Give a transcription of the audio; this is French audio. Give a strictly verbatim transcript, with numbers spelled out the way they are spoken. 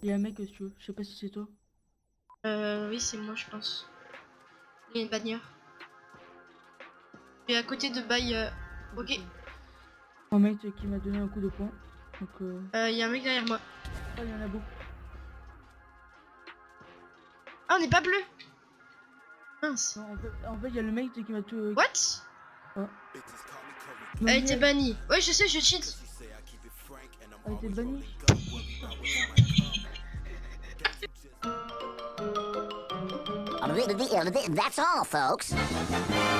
Il y a un mec si tu veux, je sais pas si c'est toi. Euh, oui, c'est moi, je pense. Il y a une bannière. Et à côté de bail. Euh... Ok. Un mec qui m'a donné un coup de poing. Donc euh... Euh, il y a un mec derrière moi. Ah, il y en a beaucoup. Ah, on n'est pas bleu. Mince. Non, en fait, en fait, il y a le mec qui m'a tout. What? Ah. Elle a été bannie. Ouais, je sais, je cheat. Elle a été bannie. That's all, folks.